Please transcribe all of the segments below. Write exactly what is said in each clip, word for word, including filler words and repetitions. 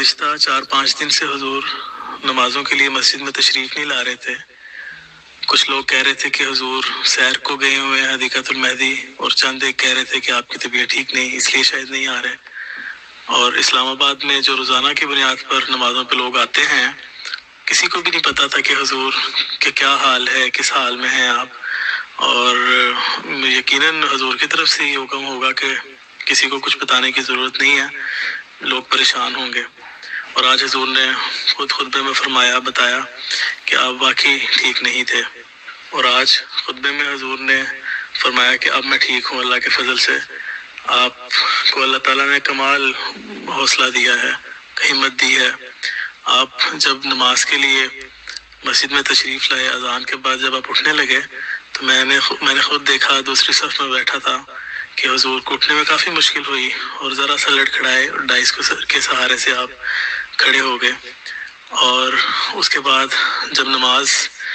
گزشتہ چار پانچ دن سے حضور نمازوں کے لیے مسجد میں تشریف نہیں لا رہے تھے. کچھ لوگ کہہ رہے تھے کہ حضور سیر کو گئے ہوئے ہیں حدیقۃ المہدی، اور چند ایک کہہ رہے تھے کہ آپ کی طبیعت ٹھیک نہیں اس لیے شاید نہیں آ رہے. اور اسلام آباد میں جو روزانہ کی بنیاد پر نمازوں پہ لوگ آتے ہیں، کسی کو بھی نہیں پتا تھا کہ حضور کہ کیا حال ہے، کس حال میں ہیں آپ. اور یقیناً حضور کی طرف سے یہ حکم ہوگا کہ کسی کو کچھ بتانے کی ضرورت نہیں ہے، لوگ پریشان ہوں گے. اور آج حضور نے خود خطبے میں فرمایا، بتایا کہ آپ واقعی ٹھیک نہیں تھے. اور آج خطبے میں حضور نے فرمایا کہ اب میں ٹھیک ہوں اللہ کے فضل سے. آپ کو اللہ تعالیٰ نے کمال حوصلہ دیا ہے، ہمت دی ہے. آپ جب نماز کے لیے مسجد میں تشریف لائے، اذان کے بعد جب آپ اٹھنے لگے تو میں نے میں نے خود دیکھا، دوسری صف میں بیٹھا تھا، کہ حضور کو اٹھنے میں کافی مشکل ہوئی اور ذرا سا لڑکھڑائے اور ڈائس کے سہارے سے آپ کھڑے ہو گئے. اور اس کے بعد جب نماز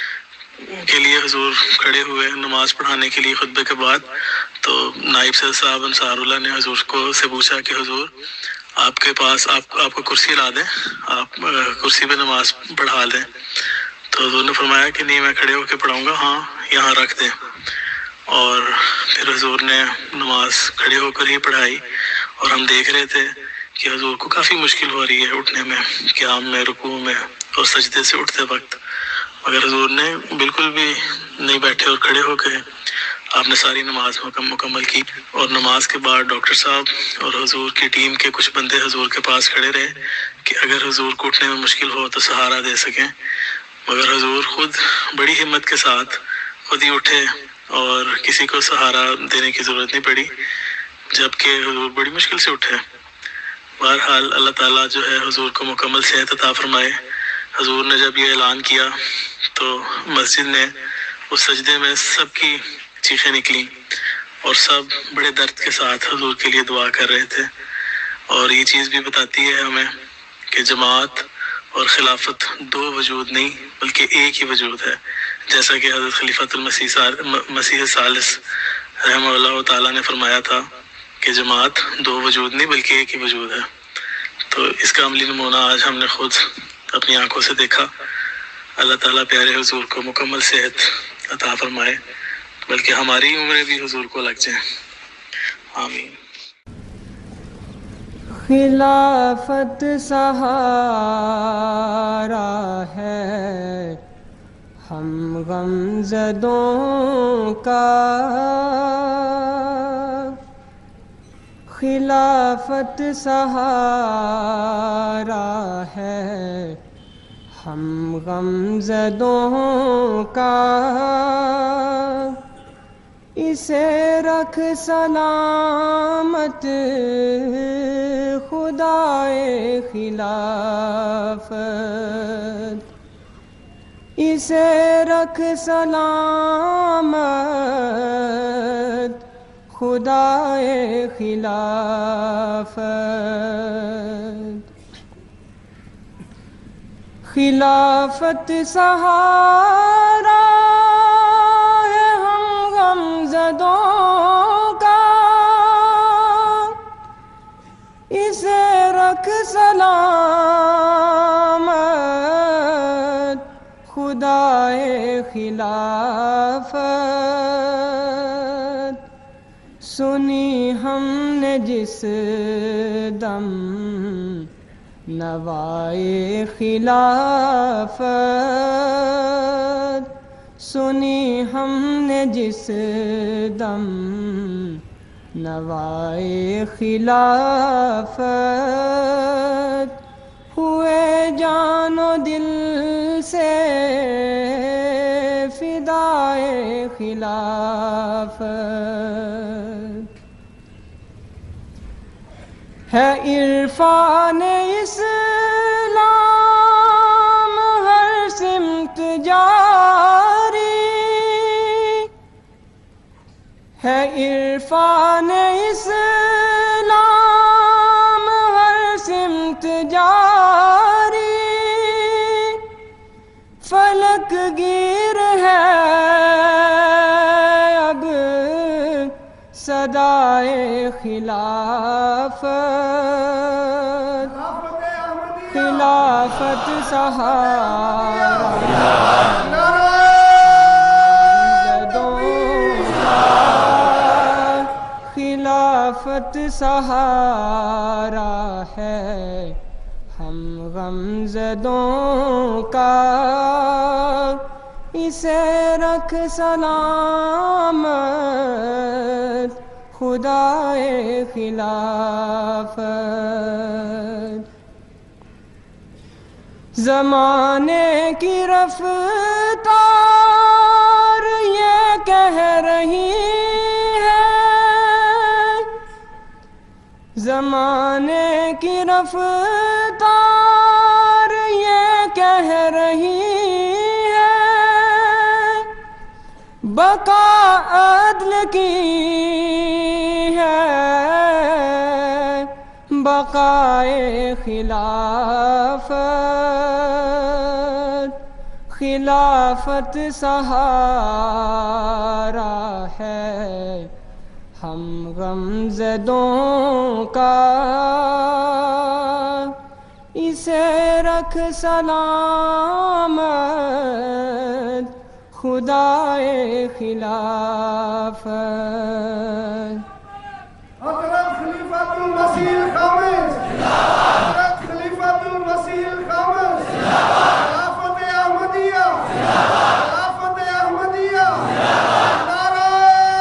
کے لیے حضور کھڑے ہوئے نماز پڑھانے کے لیے خطبے کے بعد، تو نائب صدر صاحب انصار اللہ نے حضور کو سے پوچھا کہ حضور آپ کے پاس آپ آپ کو کرسی لا دیں، آپ کرسی پہ نماز پڑھا دیں. تو حضور نے فرمایا کہ نہیں، میں کھڑے ہو کے پڑھاؤں گا، ہاں یہاں رکھ دیں. اور پھر حضور نے نماز کھڑے ہو کر ہی پڑھائی. اور ہم دیکھ رہے تھے کہ حضور کو کافی مشکل ہو رہی ہے اٹھنے میں، قیام میں، رکوع میں اور سجدے سے اٹھتے وقت. مگر حضور نے بالکل بھی نہیں بیٹھے اور کھڑے ہو کے آپ نے ساری نماز مکمل کی. اور نماز کے بعد ڈاکٹر صاحب اور حضور کی ٹیم کے کچھ بندے حضور کے پاس کھڑے رہے کہ اگر حضور کو اٹھنے میں مشکل ہو تو سہارا دے سکیں. مگر حضور خود بڑی ہمت کے ساتھ خود ہی اٹھے اور کسی کو سہارا دینے کی ضرورت نہیں پڑی، جبکہ حضور بڑی مشکل سے اٹھے. بہرحال اللہ تعالیٰ جو ہے حضور کو مکمل صحت عطا فرمائے. حضور نے جب یہ اعلان کیا تو مسجد نے اس سجدے میں سب کی چیخیں نکلی اور سب بڑے درد کے ساتھ حضور کے لیے دعا کر رہے تھے. اور یہ چیز بھی بتاتی ہے ہمیں کہ جماعت اور خلافت دو وجود نہیں بلکہ ایک ہی وجود ہے، جیسا کہ حضرت خلیفۃ المسیح مسیح ثالث رحمہ اللہ تعالیٰ نے فرمایا تھا کہ جماعت دو وجود نہیں بلکہ ایک ہی وجود ہے. تو اس کا عملی نمونہ آج ہم نے خود اپنی آنکھوں سے دیکھا. اللہ تعالیٰ پیارے حضور کو مکمل صحت عطا فرمائے، بلکہ ہماری عمریں بھی حضور کو لگ جائیں. آمین. خلافت سہارا ہے ہم غم زدوں کا، خلافت سہارا ہے ہم غم زدوں کا. اسے رکھ سلامت خدائے خلافت، اسے رکھ سلامت خدائے خلافت. خلافت سہارا ہے ہم غم زدوں کا، اسے رکھ سلامت خدائے خلافت. سنی ہم نے جس دم نوائے خلافت، سنی ہم نے جس دم نوائے خلافت، ہوئے جان و دل سے فدائے خلافت. ہے عرفان اسلام ہر سمت جاری، ہے عرفان اسلام ہر سمت جاری. فلک گیر ہے اب صدائے خلافت، خلافت سہارا خلافت سہارا ہے ہم غمزدوں کا، اسے رکھ سلامت خدائے خلافت۔ زمانے کی رفتار یہ کہہ رہی ہے، زمانے کی رفتار یہ کہہ رہی ہے، بقا عدل کی ہے، بقائے خلافت، خلافت سہارا ہے ہم غمزدوں کا، اسے رکھ سلامت خدائے خلافت۔ حضرت خلیفۃ المسیح الخامس، حضرت خلیفۃ المسیح الخامس، خلافت احمدیہ، خلافت احمدیہ، نعرہ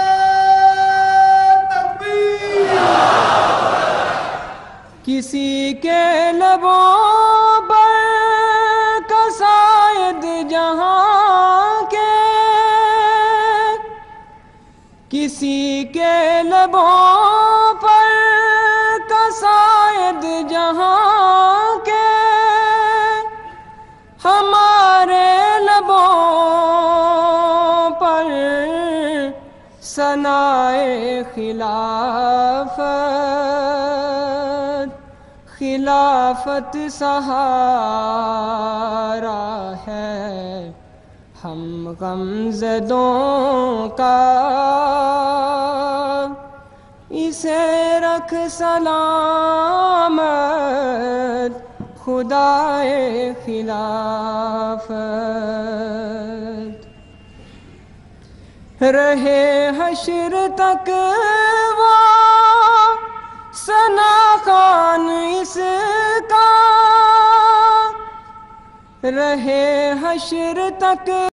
تکبیر۔ کسی کے لبوں پر قصائد جہاں کے، کسی کے لبوں پر قصائد جہاں کے، ہمارے لبوں پر ثنائے خلافت، خلافت سہارا ہے ہم غمزدوں کا، اسے رکھ سلامت خدائے خلافت۔ رہے حشر تک وہ ثنا خوان اس کا، رہے حشر تک